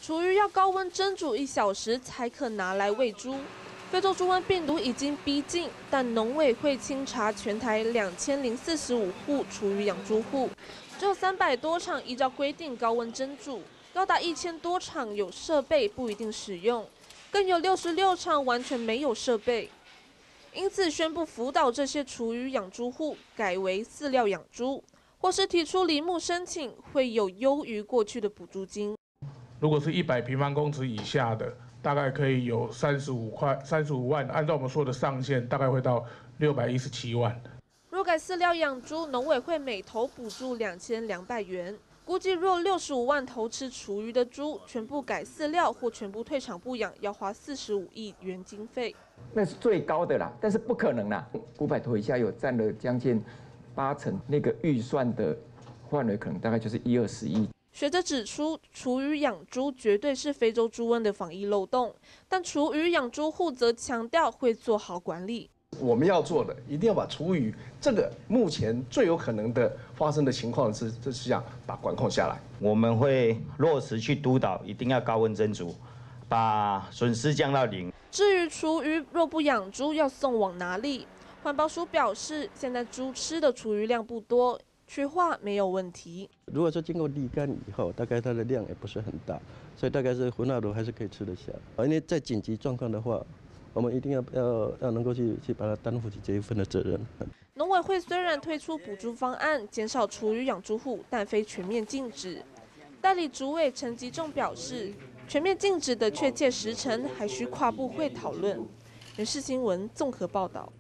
厨余要高温蒸煮1小时才可拿来喂猪。非洲猪瘟病毒已经逼近，但农委会清查全台2045户厨余养猪户，只有300多场依照规定高温蒸煮，高达1000多场有设备不一定使用，更有66场完全没有设备。因此宣布辅导这些厨余养猪户改为饲料养猪，或是提出离牧申请，会有优于过去的补助金。 如果是100平方公尺以下的，大概可以有35万，按照我们说的上限，大概会到617万。 若改饲料养猪，农委会每头补助2200元。估计若65万头吃厨余的猪全部改饲料或全部退场不养，要花45亿元经费。 那是最高的啦，但是不可能啦。500头以下有占了将近80%，那个预算的范围可能大概就是10-20亿。 学者指出，厨余养猪绝对是非洲猪瘟的防疫漏洞，但厨余养猪户则强调会做好管理。 我们要做的，一定要把厨余这个目前最有可能的发生的情况之下，把管控下来。 我们会落实去督导，一定要高温蒸煮，把损失降到0。 至于厨余若不养猪，要送往哪里？环保署表示，现在猪吃的厨余量不多，去化没有问题。 如果说经过沥干以后，大概它的量也不是很大，所以大概是焚化炉还是可以吃得下。因为在紧急状况的话，我们一定要能够去把它担负起这一份的责任。 农委会虽然推出补助方案，减少厨余养猪户，但非全面禁止。代理主委陈吉仲表示，全面禁止的确切时程还需跨部会讨论。人事新闻综合报道。